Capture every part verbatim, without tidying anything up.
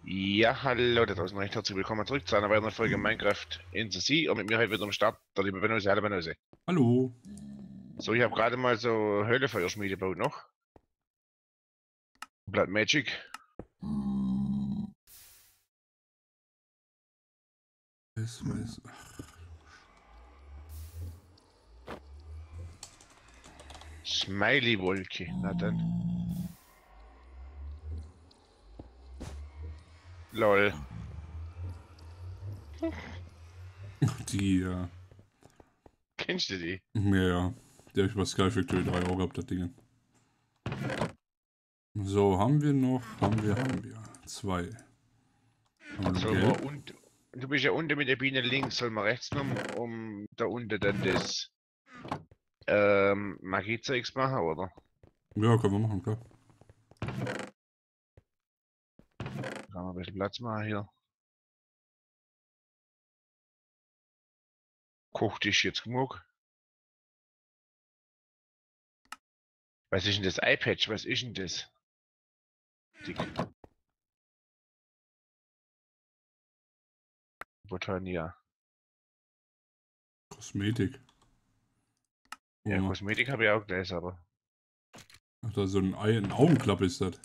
Ja, hallo da draußen, recht herzlich willkommen zurück zu einer weiteren Folge Minecraft in the Sea und mit mir heute wieder am Start, der liebe Benose. Hallo Benose. Hallo. So, ich habe gerade mal so Höhlefeuerschmiede gebaut noch. Blood Magic. Es weiß. Smiley-Wolke, na dann. Lol. Die, ja. Kennst du die? Ja, ja. Die habe ich bei Sky Factory drei Euro gehabt, das Ding. So, haben wir noch. Haben wir, haben wir. Zwei. Haben wir noch Sollen gelb? wir und du bist ja unten mit der Biene links, sollen wir rechts noch um da unten dann das ähm, Magiezeugs machen, oder? Ja, können wir machen, klar. Kann man ein bisschen Platz machen hier. Kochtisch jetzt genug. Was ist denn das iPad? Was ist denn das? Die Botania. Kosmetik. Ja, Oh. Kosmetik habe ich auch gleich, aber. Ach, da ist so ein Ei, ein Augenklapp ist das.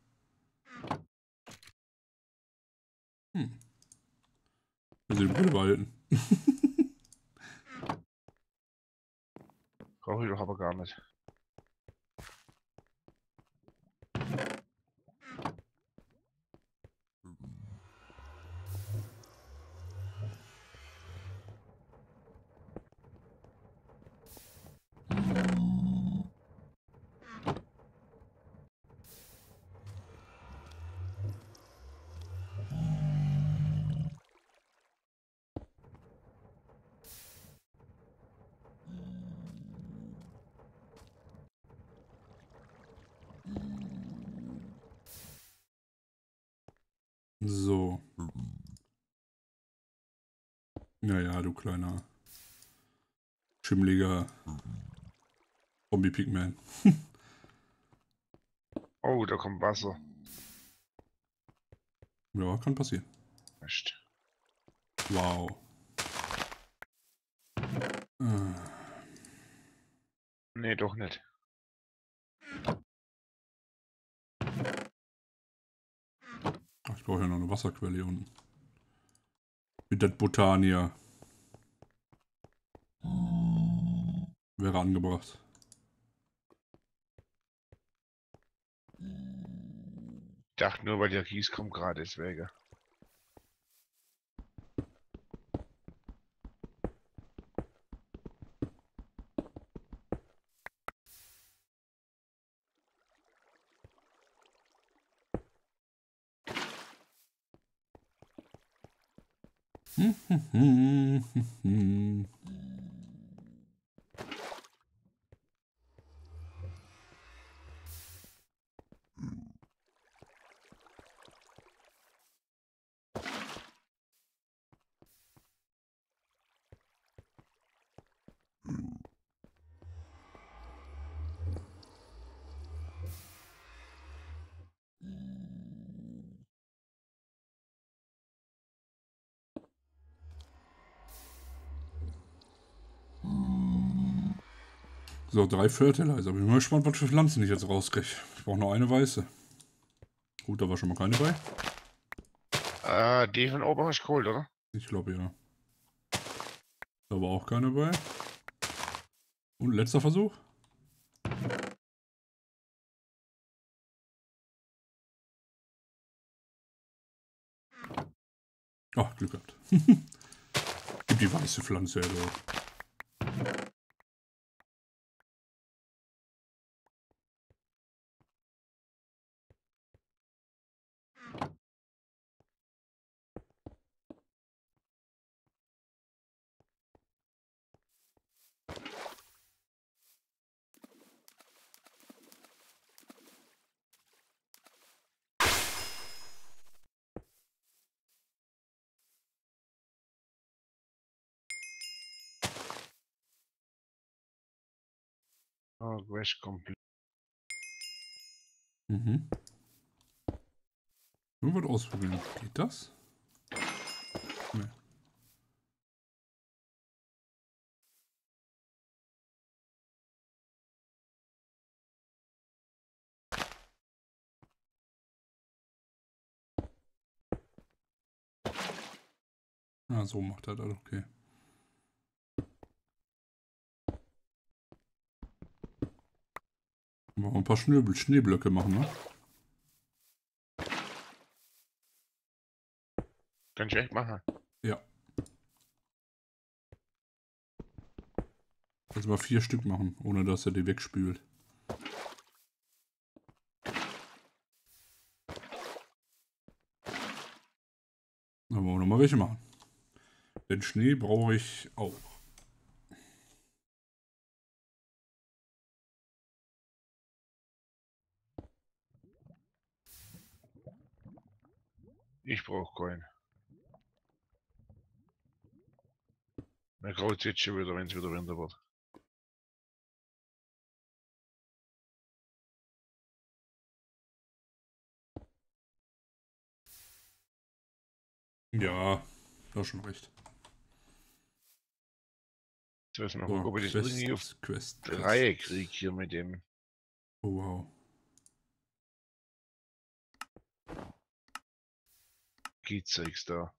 Hm. Also die Brille behalten. Brauche ich doch aber gar nicht. So. Naja, du kleiner. Schimmeliger. Zombie-Pigman. Oh, da kommt Wasser. Ja, kann passieren. Mist. Wow. Ah. Nee, doch nicht. Ach, ich brauche ja noch eine Wasserquelle hier unten. Mit das Botania. Wäre angebracht. Ich dachte nur, weil der Kies kommt gerade deswegen. So, drei Fertilizer. Bin mal gespannt, was für Pflanzen ich jetzt rauskriege. Ich brauche noch eine weiße. Gut, da war schon mal keine bei. Ah, die von oben hast du geholt, oder? Ich glaube ja. Da war auch keine bei. Und letzter Versuch. Ach, Glück gehabt. Gib die weiße Pflanze, also. Oh, Quest komplett. Mhm. Irgendwas ausprobieren. Geht das? Nee. Ah, so macht er das, okay. Wollen wir ein paar Schnee Schneeblöcke machen, ne? Kann ich echt machen. Ja. Also mal vier Stück machen, ohne dass er die wegspült. Dann wollen wir nochmal welche machen. Den Schnee brauche ich auch. Ich brauche keinen. Mir graut jetzt schon wieder, wenn es wieder Winter wird. Ja, du hast schon recht. Jetzt weiß man So, noch, ob ich das irgendwie auf Quest, Quest, die Quest. Reihe kriege hier mit dem. Oh wow. Key-Zeugs da.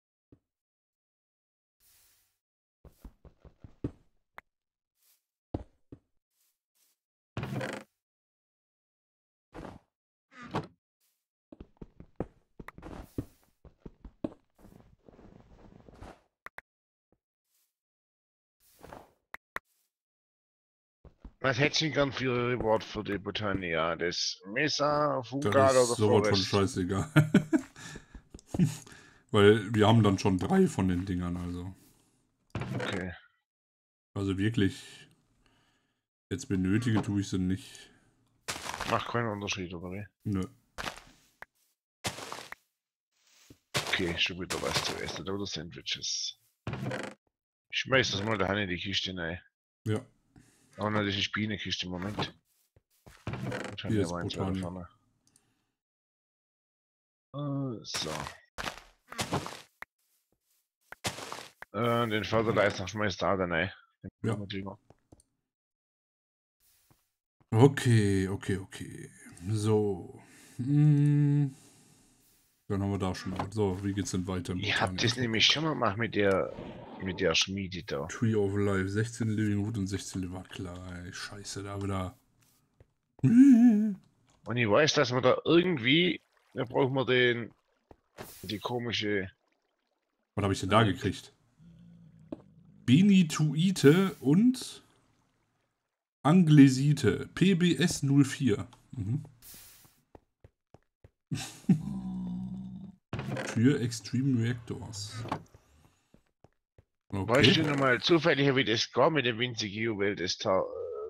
Was hättest du denn gern für Reward für die Botania? Das Mesa, Fugal Das oder ist sowas von Forest? scheißegal. Weil wir haben dann schon drei von den Dingern, also. Okay. Also wirklich, jetzt benötige tue ich sie nicht. Macht keinen Unterschied, oder wie? Nö. Okay, schon wieder was zu essen. Oder Sandwiches. Ich schmeiß das mal da in die Kiste rein. Ja, Oh nein, das ist Bienenkiste im Moment. hier ist war eins weiter Botania. vorne. Äh, so. Äh, den Förderleister schmeißt da dann rein. Den Ja. Blumenklima. Okay, okay, okay. So. Hm. Dann haben wir da schon mal. So, wie geht's denn weiter? im Ich hab Botania? das nämlich schon mal gemacht mit der mit der Schmiede da. Tree of Life, sechzehn Living Wood und sechzehn Liver. Klar, ey, scheiße, da wieder. Was Und ich weiß, dass man da irgendwie, da braucht man den, die komische, habe ich denn da gekriegt? Benituite und Anglesite. P B S null vier. Mhm. Für Extreme Reactors. weißt Okay. du nochmal zufällig, wie das gar mit dem winzigen Juwel des Tar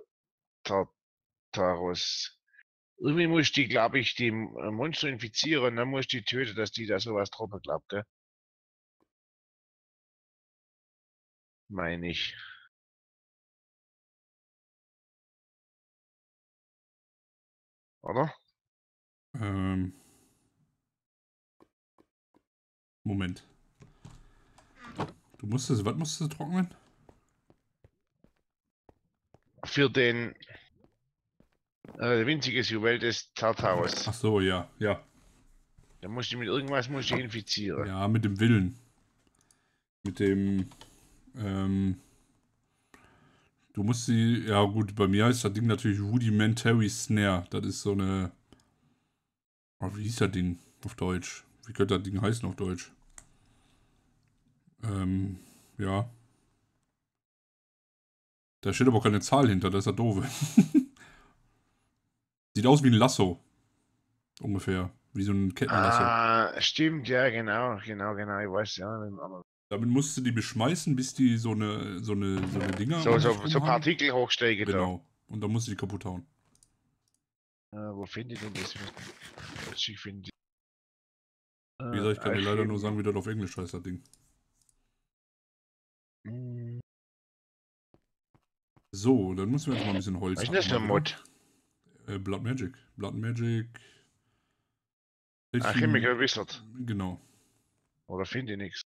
Tartaros. Irgendwie muss die, glaube ich, die äh, Monster infizieren, dann muss die töten, dass die da sowas droppen, glaubt, gell? Meine ich. Oder? Ähm. Moment. Du musstest, was musstest du trocknen? Für den äh, winziges Juwel des Tartaros. Ach so, ja, ja. Da musst du mit irgendwas musst du infizieren. Ja, mit dem Willen. Mit dem, ähm, du musst sie, ja gut, bei mir heißt das Ding natürlich Rudimentary Snare. Das ist so eine, oh, wie hieß das Ding auf Deutsch? Wie könnte das Ding heißen auf Deutsch? Ähm, ja. Da steht aber keine Zahl hinter, das ist ja doof. Sieht aus wie ein Lasso. Ungefähr. Wie so ein Kettenlasso. Ah, stimmt, ja, genau, genau, genau, ich weiß, ja. mit dem anderen. Damit musst du die beschmeißen, bis die so eine, so eine, so eine Dinger So, um so, sich rum so haben. Partikel hochsteigen da. Genau. Und dann musst du die kaputt hauen. Äh, wo finde ich denn das? Ich finde. Wie gesagt, ich kann dir leider nur sagen, wie das auf Englisch heißt, das Ding. Hm. So, dann müssen wir jetzt mal ein bisschen Holz Was ist das für ein mal Mod? wieder. Äh, Blood Magic. Blood Magic. Ah, Chemical Wizard. Genau. Oder finde ich nichts.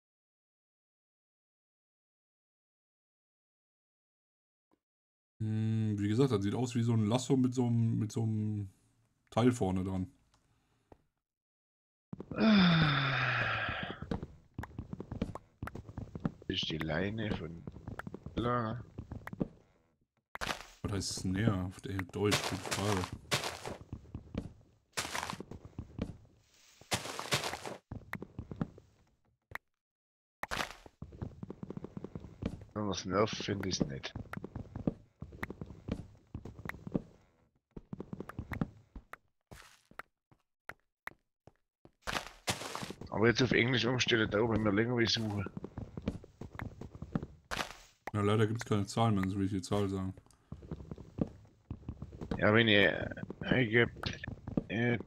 Hm, wie gesagt, das sieht aus wie so ein Lasso mit so einem, mit so einem Teil vorne dran. Das ist die Leine von... La. Was heißt Snare? Auf der Deutsch, gute Frage. Wenn man es nervt, finde ich es nicht. Aber jetzt auf Englisch umstellen, da oben, wenn wir länger wie suchen. Ja, leider gibt es keine Zahlen, man will ich die Zahl sagen. Ja, wenn ihr eingebe, add,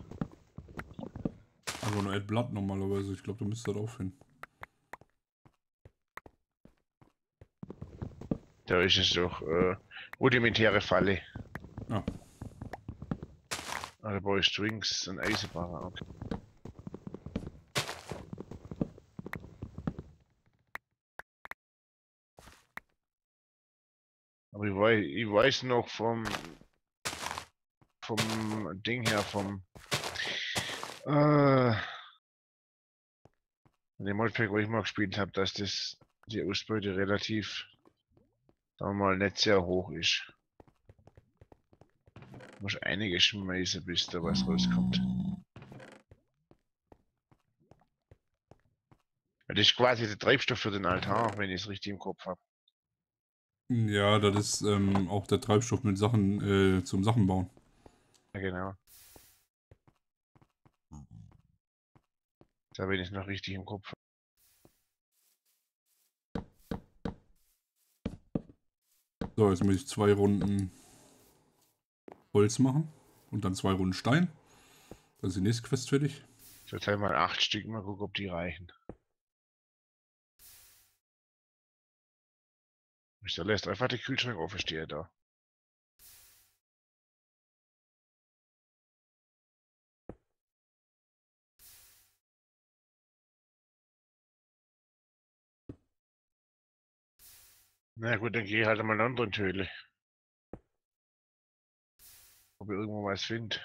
Aber nur Add Blood normalerweise, ich glaube, du müsstest das auch finden. da ist es doch äh, rudimentäre Falle. Ja. Also brauche ich Strings und Eisenbahner. Okay. Aber ich weiß, ich weiß noch vom vom Ding her, vom äh, dem Modpack, wo ich mal gespielt habe, dass das die Ausbeute relativ, sagen wir mal, nicht sehr hoch ist. Du musst einige schmeißen, bis da was rauskommt. Das ist quasi der Treibstoff für den Altar, wenn ich es richtig im Kopf habe. Ja, das ist ähm, auch der Treibstoff mit Sachen äh, zum Sachen bauen. Ja, genau. Da bin ich noch richtig im Kopf. So, jetzt muss ich zwei Runden Holz machen und dann zwei Runden Stein. Dann ist die nächste Quest fertig. Ich verteile mal acht Stück, mal gucken, ob die reichen. Ich lässt einfach den Kühlschrank offen stehen da. Na gut, dann gehe ich halt mal in eine andere Höhle. Ob ich irgendwo was finde.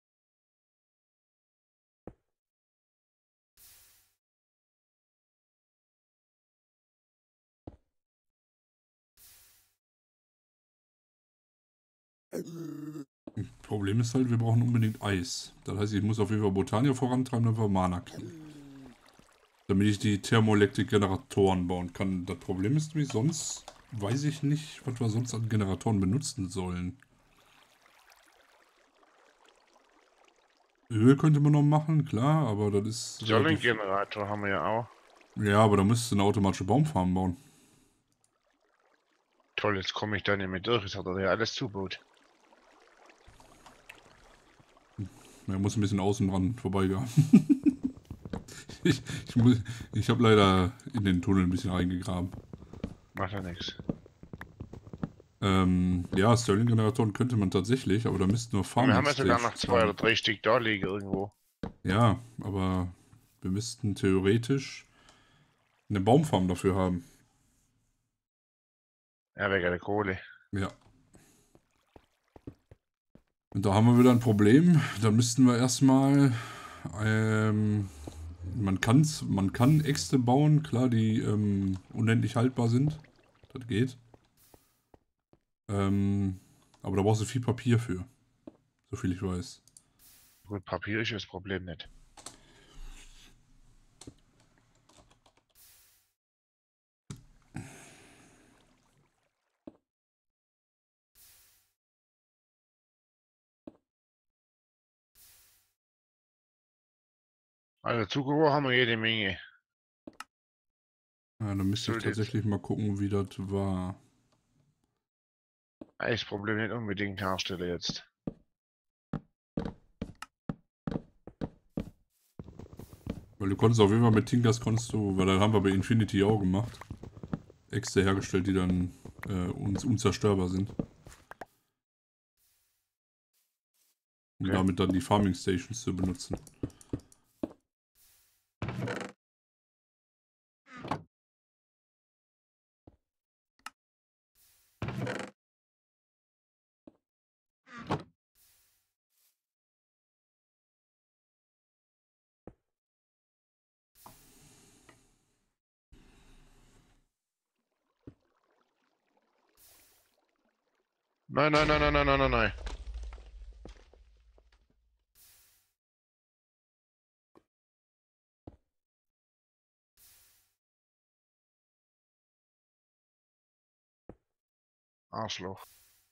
Problem ist halt, wir brauchen unbedingt Eis. Das heißt, ich muss auf jeden Fall Botania vorantreiben, damit wir Mana kriegen. Damit ich die Thermoelektrik-Generatoren bauen kann. Das Problem ist nämlich, sonst weiß ich nicht, was wir sonst an Generatoren benutzen sollen. Öl könnte man noch machen, klar, aber das ist... Sonnengenerator haben wir ja auch. Ja, aber da müsstest du eine automatische Baumfarm bauen. Toll, jetzt komme ich da nicht mehr durch. Jetzt hat er ja alles zubaut. Er muss ein bisschen außen dran vorbeigehen. ich ich, muss, ich habe leider in den Tunnel ein bisschen reingegraben. Macht ja nichts. Ähm, ja, Stirling-Generatoren könnte man tatsächlich, aber da müssten nur Farming Wir haben ja sogar noch zwei bauen. oder drei Stück da liegen irgendwo. Ja, aber wir müssten theoretisch eine Baumfarm dafür haben. Ja, wegen der Kohle. Ja. Und da haben wir wieder ein Problem. Da müssten wir erstmal, ähm, man kann's, man kann Äxte bauen, klar, die ähm, unendlich haltbar sind. Das geht. Ähm, aber da brauchst du viel Papier für. So viel ich weiß. Gut, Papier ist das Problem nicht. Also Zuckerrohr haben wir jede Menge. Ja, dann müsste ich Sollte jetzt- tatsächlich mal gucken, wie das war. Das Problem nicht unbedingt herstellen jetzt. Weil du konntest auf jeden Fall mit Tinkers konntest du, weil dann haben wir bei Infinity auch gemacht. Äxte hergestellt, die dann äh, uns unzerstörbar sind. Um Okay. damit dann die Farming Stations zu benutzen. Nein, nein, nein, nein, nein, nein, nein, nein. Arschloch.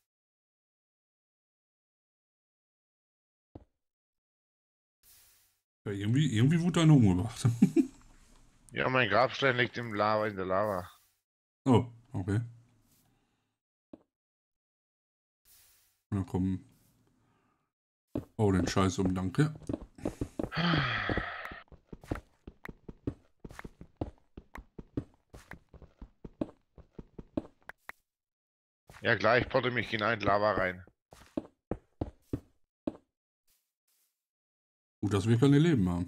Ja, irgendwie, irgendwie wurde einer umgebracht. Ja, mein Grabstein liegt im Lava, in der Lava. Oh, okay. Na komm. Oh, den Scheiß um, danke. Ja, gleich potte mich hinein, Lava rein. Gut, dass wir keine Leben haben.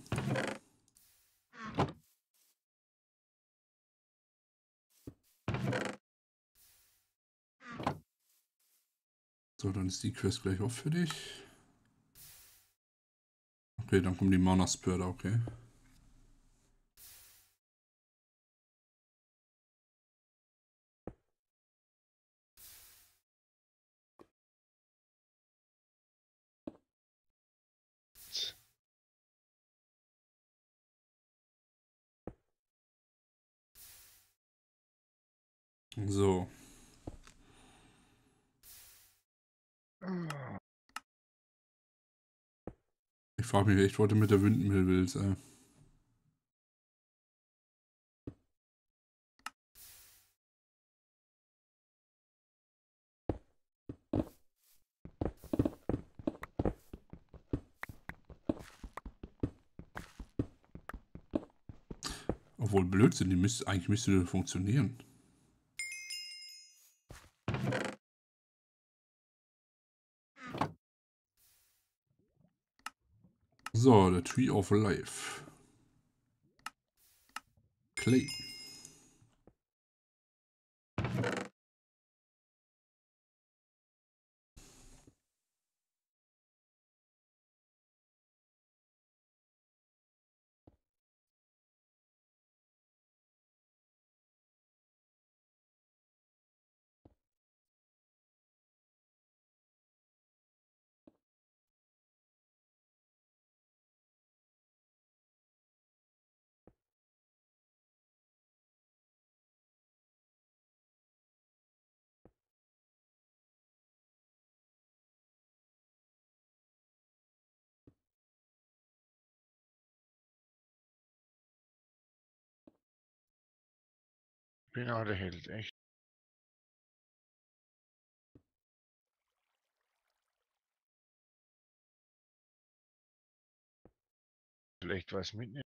So, dann ist die Quest gleich auch für dich. Okay, dann kommen die Mana Spurter, okay. So. Ich frage mich echt, was du mit der Windmill willst, ey. Obwohl Blödsinn, die müsste, eigentlich müsste funktionieren. So, der Tree of Life. Clay. Bin auch der Held, echt. Vielleicht was mitnehmen.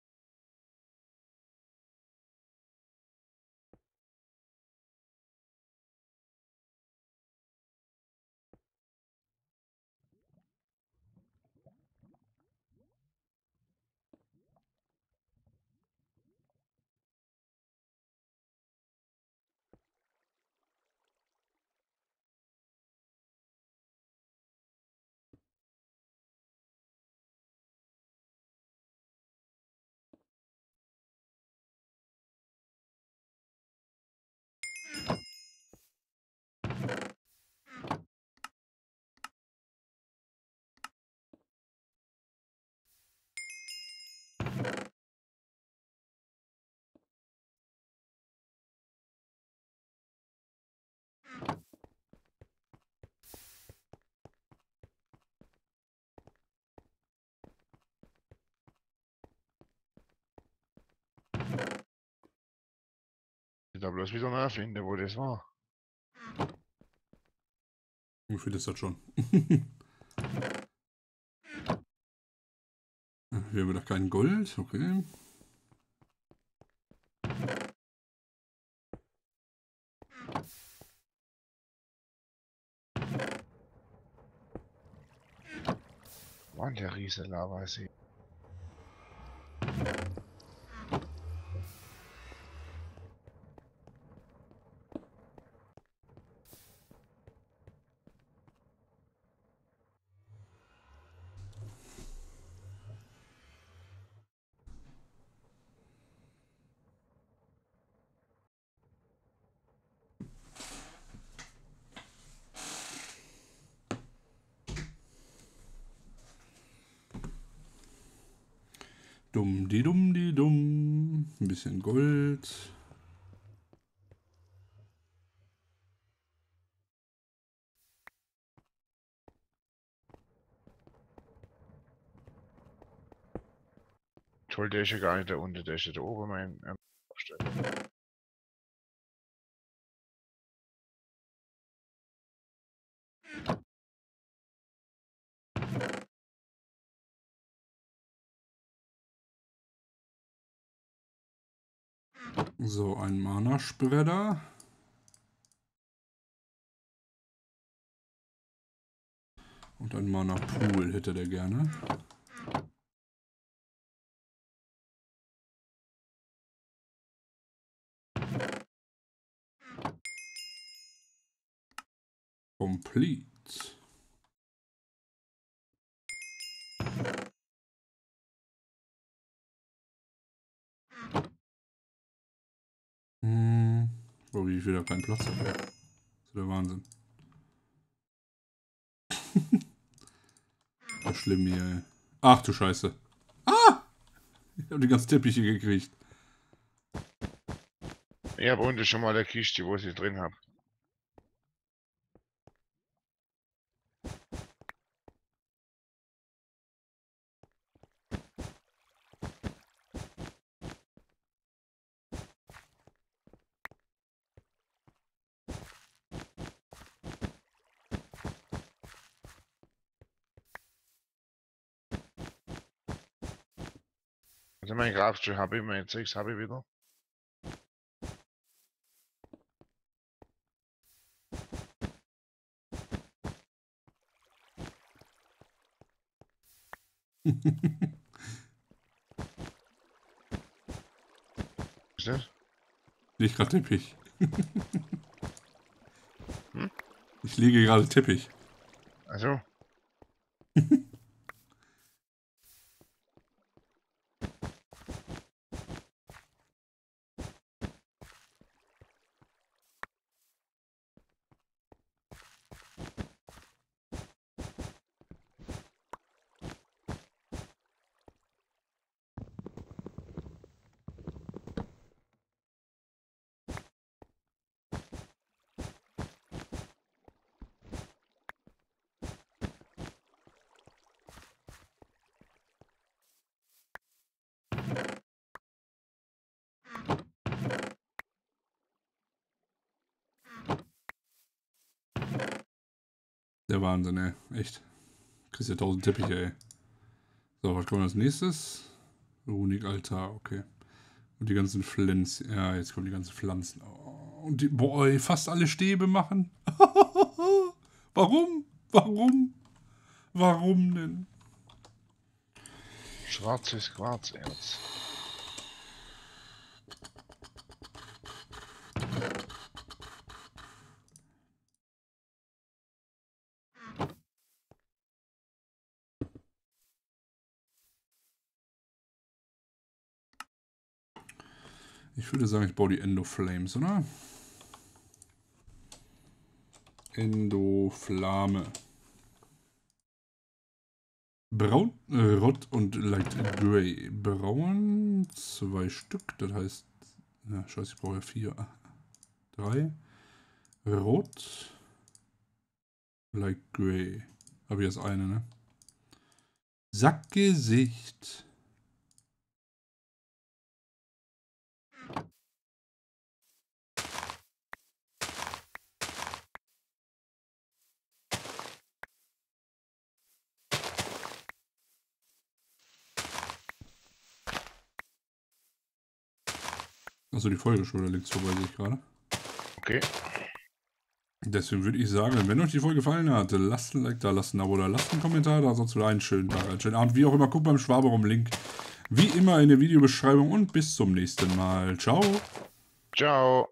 Da bloß wieder nachfinden, wo das war. Wie viel ist das schon? Wir haben wieder kein Gold, okay. Mann, der riese Lavasee. Dumm, die dumm, die dumm. Ein bisschen Gold. Toll, der ist ja gar nicht da unten, der ist ja da oben mein ähm, Aufstell. So, ein Mana-Spreader. Und ein Mana-Pool hätte der gerne. Complete. Hm. Oh, wie ich wieder keinen Platz habe. Das ist der Wahnsinn. Das ist schlimm hier, ey. Ach du Scheiße. Ah! Ich habe die ganzen Teppiche gekriegt. Ich habe unten schon mal eine Kiste, wo ich sie drin habe. Also mein Grabstuhl habe ich, mein Zeugs habe ich wieder. Was ist das? Nicht gerade Teppich. Hm? Ich lege gerade Teppich. Also. Der Wahnsinn, ey. Echt. Kriegst ja tausend Teppiche, ey. So, was kommt als nächstes? Runikaltar, okay. Und die ganzen Pflanzen. Ja, jetzt kommen die ganzen Pflanzen. Oh, und die, boah, ey, fast alle Stäbe machen. Warum? Warum? Warum denn? Schwarzes Quarzerz. Ich würde sagen, ich baue die Endo-Flames, oder? Endo-Flame. Braun, äh, Rot und Light Grey. Braun, zwei Stück, das heißt, ja, scheiße, ich brauche ja vier. Drei. Rot, Light Grey. Habe ich jetzt eine, ne? Sackgesicht. Also die Folge schon wieder links vorbei, sehe ich gerade. Okay. Deswegen würde ich sagen, wenn euch die Folge gefallen hat, lasst ein Like da, lasst ein Abo da, lasst einen Kommentar da, sonst wieder einen schönen Tag, einen schönen Abend, wie auch immer. Guckt beim Schwaberum-Link wie immer in der Videobeschreibung und bis zum nächsten Mal. Ciao. Ciao.